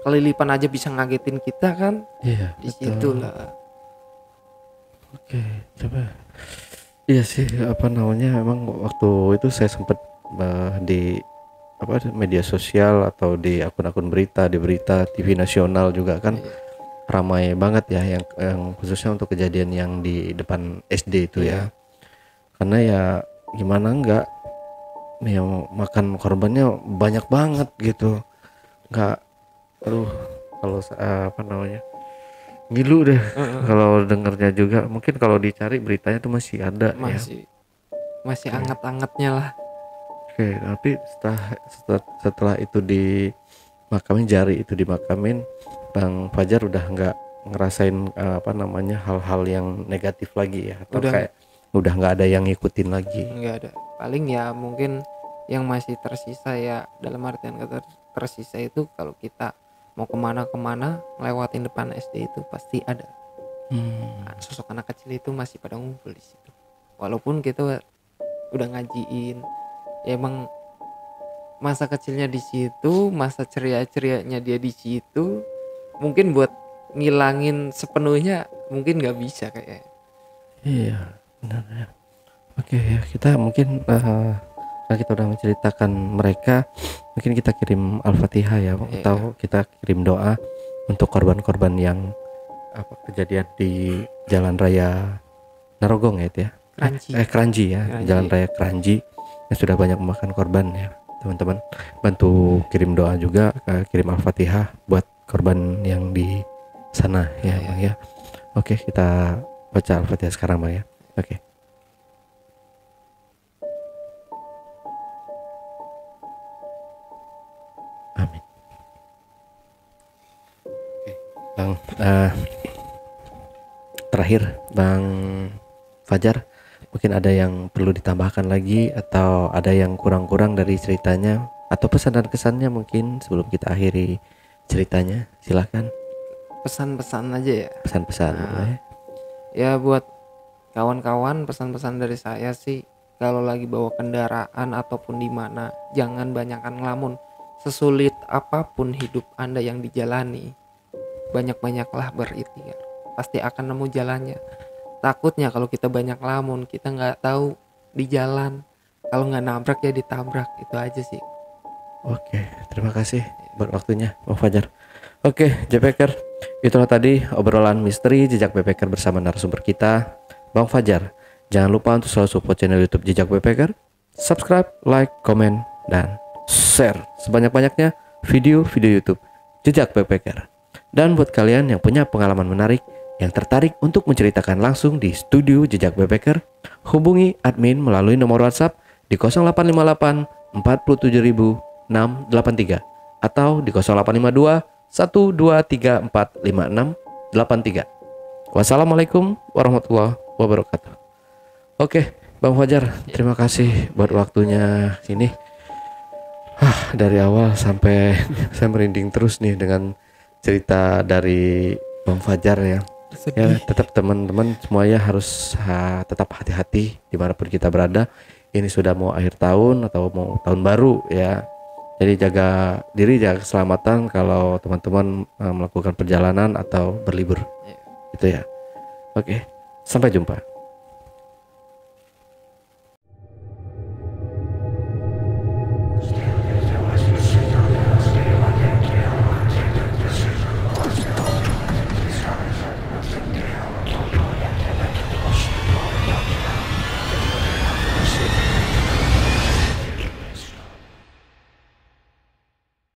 kelilipan aja bisa ngagetin kita kan. Iya, Di betul. situ lah. Oke, coba. Iya sih, apa namanya, emang waktu itu saya sempat di media sosial atau di akun-akun berita, di berita TV nasional juga kan ramai banget ya yang khususnya untuk kejadian yang di depan SD itu ya. Karena ya gimana enggak, yang makan korbannya banyak banget gitu. Enggak, aduh, kalau apa namanya, ngilu deh kalau dengernya juga. Mungkin kalau dicari beritanya tuh masih ada ya. Masih anget-angetnya lah. Oke, tapi setelah itu dimakamin, jari itu dimakamin, Bang Fajar udah nggak ngerasain apa namanya, hal-hal yang negatif lagi ya, atau kayak udah nggak ada yang ngikutin lagi? Nggak ada. Paling ya mungkin yang masih tersisa ya, dalam artian kata tersisa itu kalau kita mau kemana-kemana lewatin depan SD itu pasti ada. Sosok anak kecil itu masih pada ngumpul di situ. Walaupun kita udah ngajiin, ya emang masa kecilnya di situ, masa ceria-cerianya dia di situ. Mungkin buat ngilangin sepenuhnya mungkin nggak bisa kayak. Iya, benar ya. Oke ya, kita mungkin karena kita udah menceritakan mereka, mungkin kita kirim Al-Fatihah ya, atau kita kirim doa untuk korban-korban yang kejadian di Jalan Raya Narogong ya itu ya. Kranji ya, Jalan Raya Kranji yang sudah banyak memakan korban ya. Teman-teman bantu kirim doa juga, kirim Al-Fatihah buat korban yang di sana ya, Bang ya. Oke, kita baca Al-Fatihah sekarang, Bang ya. Oke. Amin. Bang, terakhir Bang Fajar, mungkin ada yang perlu ditambahkan lagi atau ada yang kurang-kurang dari ceritanya, atau pesan dan kesannya mungkin sebelum kita akhiri ceritanya? Silakan. Pesan-pesan aja ya. Pesan-pesan. Ya buat kawan-kawan, pesan-pesan dari saya sih, kalau lagi bawa kendaraan ataupun di mana, jangan banyakkan ngelamun. Sesulit apapun hidup Anda yang dijalani, banyak-banyaklah berikhtiar. Pasti akan nemu jalannya. Takutnya kalau kita banyak ngelamun, kita nggak tahu di jalan. Kalau nggak nabrak ya ditabrak. Itu aja sih. Oke, terima kasih buat waktunya, Bang Fajar. Oke, Backpacker, itulah tadi obrolan misteri Jejak Backpacker bersama narasumber kita, Bang Fajar. Jangan lupa untuk selalu support channel YouTube Jejak Backpacker, subscribe, like, komen, dan share sebanyak-banyaknya video-video YouTube Jejak Backpacker. Dan buat kalian yang punya pengalaman menarik, yang tertarik untuk menceritakan langsung di studio Jejak Backpacker, hubungi admin melalui nomor WhatsApp di 0858 47683 atau di 0852 1234563. Wassalamualaikum warahmatullahi wabarakatuh. Oke, Bang Fajar, terima kasih buat waktunya ini. Dari awal sampai saya merinding terus nih dengan cerita dari Bang Fajar ya. Ya, tetap teman-teman semuanya harus tetap hati-hati dimanapun kita berada. Ini sudah mau akhir tahun atau mau tahun baru ya. Jadi jaga diri, jaga keselamatan kalau teman-teman melakukan perjalanan atau berlibur. Gitu ya. Oke, sampai jumpa.